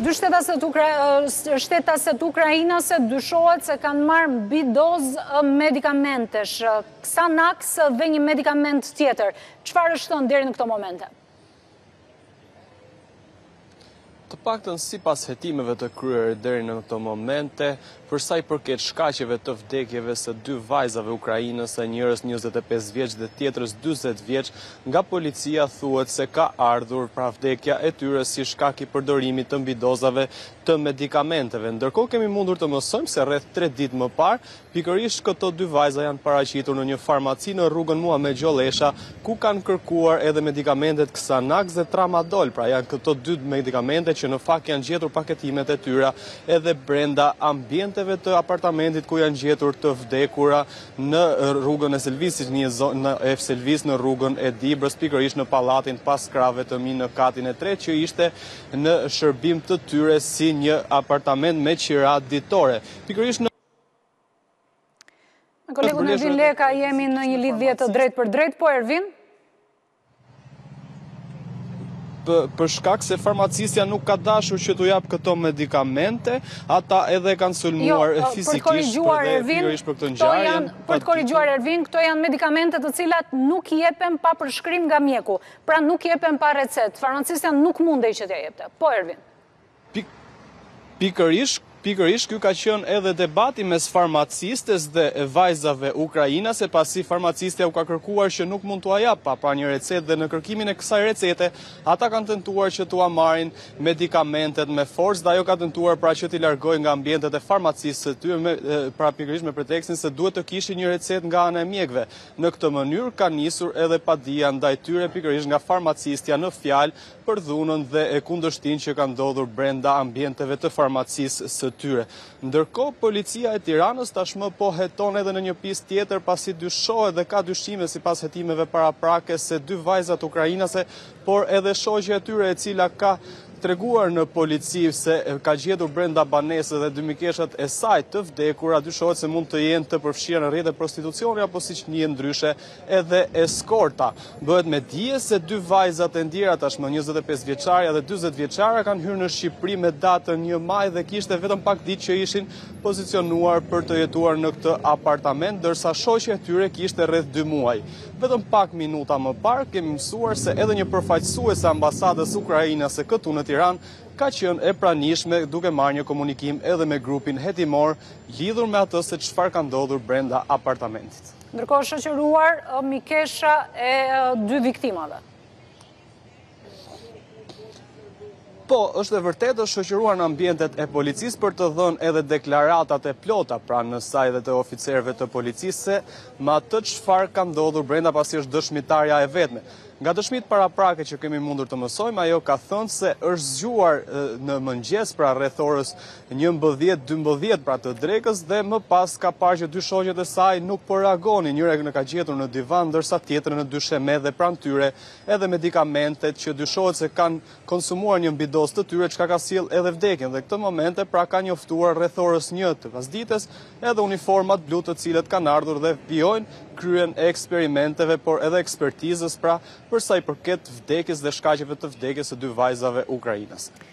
Dy shtetaset ukrainase dyshohet se kanë marrë mbi dozë medikamentesh, Xanax dhe një medikament tjetër. Çfarë është thënë deri në këto momente? Të paktën sipas hetimeve të kryer deri në këto momente, për sa i përket shkaqeve të vdekjeve së dy vajzave ukrainase, njërës 25 vjeç dhe tjetrës 40 vjeç, nga policia thuhet se ka ardhur pra vdekja e tyre si shkak i përdorimit të mbidozave të medikamenteve. Ndërkohë kemi mundur të mësojmë se rreth 3 ditë më parë, pikërisht këto dy vajza janë paraqitur në një farmaci në rrugën Muhamet Gjolesha, ku kanë kërkuar edhe medikamentet Xanax dhe Tramadol, pra janë këto dy medikamente që në fakt janë gjetur paketimet e tyra edhe brenda ambienteve të apartamentit ku janë gjetur të vdekura në rrugën e Selvisit, në F Selvis në rrugën e Dibrës, pikërisht në pallatin pas krave të mi në katin e 3, që ishte në shërbim të tyre si një apartament me qira ditore. Pikërisht në Me kolegun Ervin Leka jemi në një lidhje të drejt për drejt, po Ervin? Për shkak se farmacistja nuk ka dashur që t'u jap këto medikamente, ata edhe kanë sulmuar fizikisht për këtë ngjarje. Për të korrigjuar Ervin, këto janë medikamente të cilat nuk jepen pa përshkrim nga mjeku, pra nuk jepen pa recetë. Farmacistja nuk mundej që t'ja jepte. Po Ervin. Pikërisht, ky ka qenë edhe debati mes farmacistes dhe vajzave ukrainase, pasi farmacistja u ka kërkuar që nuk mund t'ua jap pa një recetë, dhe në kërkimin e kësaj recete, ata kanë tentuar që t'ua marrin medikamentet me forcë, dhe ajo ka tentuar pra që t'i largojë nga ambientet e farmacistë së tyre, pra pikërisht me pretekstin se duhet të kishin një recetë nga ana e mjekëve. Në këtë mënyrë ka nisur edhe padia ndaj tyre, pikërisht nga farmacistja në fjalë për dhunën dhe e kundërshtinë që ka ndodhur brenda ambienteve të farmacisë së tyre. Ndërkohë, policia e Tiranës tashmë po heton edhe në një pistë tjetër, pasi dyshohet dhe ka dyshime sipas hetimeve paraprake se dy vajzat ukrainase, por edhe shoqja e tyre e cila ka treguar në polici se ka gjetur brenda banesës dhe dymikeshat e saj të vdekura, dyshohet se mund të jenë të përfshirë në rrjet e prostitucioni apo siç njihen ndryshe edhe eskorta. Bëhet me dije se dy vajzat e ndjera tashmë 25 vjeçaria dhe 40 vjeçara kanë hyrë në Shqipëri me datën 1 maj dhe kishte vetëm pak ditë që ishin pozicionuar për të jetuar në këtë apartament, ndërsa shoqja e tyre kishte rreth 2 muaj. Vetëm pak minuta më parë kemi mësuar se edhe një përfaqësues e ambasadës ukrainase këtu në Tiranë ka qenë e pranishme duke marrë një komunikim edhe me grupin hetimor lidhur me atë se çfarë ka ndodhur brenda apartamentit. Ndërkohë shoqëruar mikesha e dy viktimave. Po, është e vërtetë shoqëruar në ambientet e policisë për të dhënë edhe deklaratat e plota pranë në saj dhe të oficerëve të policisë se me atë çfarë ka ndodhur brenda, pasi është dëshmitarja e vetme. Nga dëshmit paraprake që kemi mundur të mësojmë, ajo ka thënë se është zgjuar në mëngjes, pra rreth orës 11-12 pra të drekës, dhe më pas ka parë që dy shoqet e saj nuk po reagonin. Njëra në ka gjetur në divan, ndërsa tjetrën në dysheme dhe pranë tyre edhe medikamentet që dyshohet se kanë konsumuar një mbidozë të tyre, çka ka sjell edhe vdekjen. Dhe këtë momente pra ka njoftuar rreth orës 1 të pasdites edhe uniformat blu të cilët kanë ardhur dhe vijojnë kryen e eksperimenteve, por edhe ekspertizës pra për sa i përket vdekjes dhe shkaqeve të vdekjes së dy vajzave ukrainase.